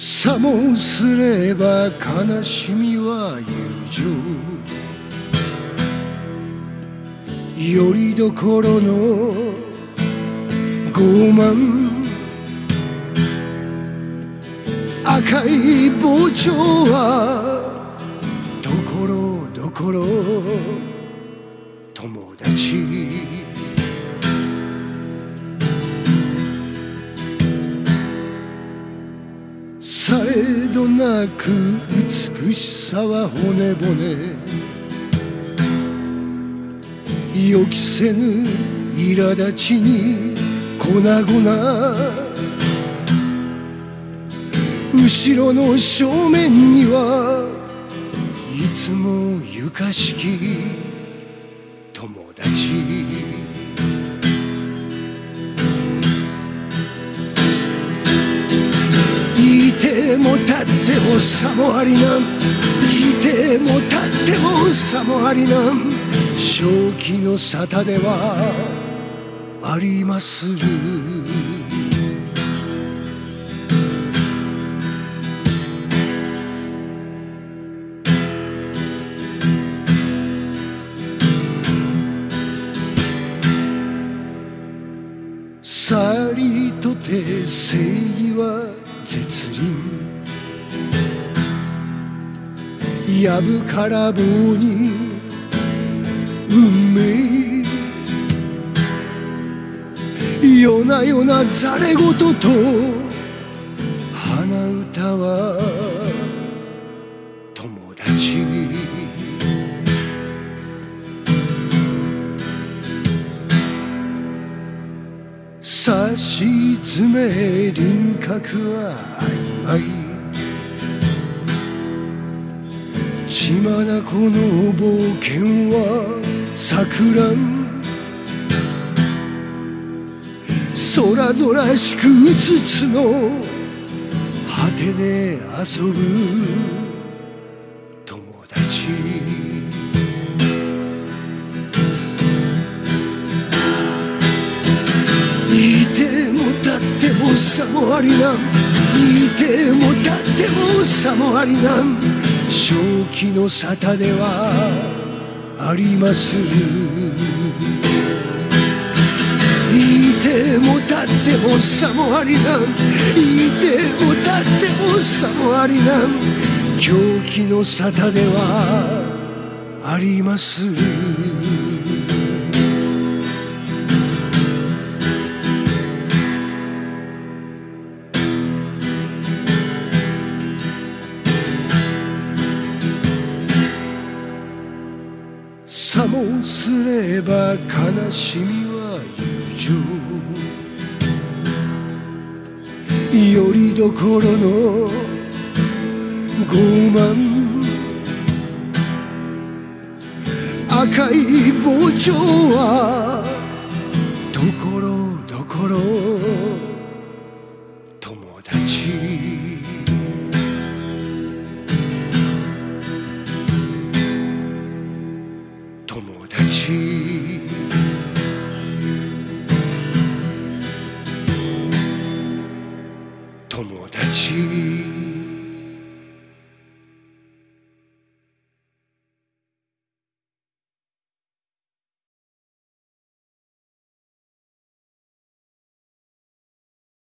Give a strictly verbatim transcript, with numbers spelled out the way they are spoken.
さもすれば悲しみは友情よりどころの傲慢赤い膨張はところどころ友達されどなく美しさは骨骨予期せぬ苛立ちに粉々後ろの正面にはいつもゆかしき友達いても立ってもさもありなんいても立ってもさもありなん正気の沙汰ではありまするさりとて正義は絶倫やぶから棒に運命夜な夜なざれ言と鼻歌は友達さし詰め輪郭は曖昧血眼の冒険は錯乱空空しくうつつの果てで遊ぶ友達いても立ってもさもありなんいても立ってもさもありなん正気の沙汰ではありまするいても立ってもさもありなんいても立ってもさもありなん狂気の沙汰ではありまするさもすれば悲しみは友情よりどころの傲慢赤い膨張はところどころ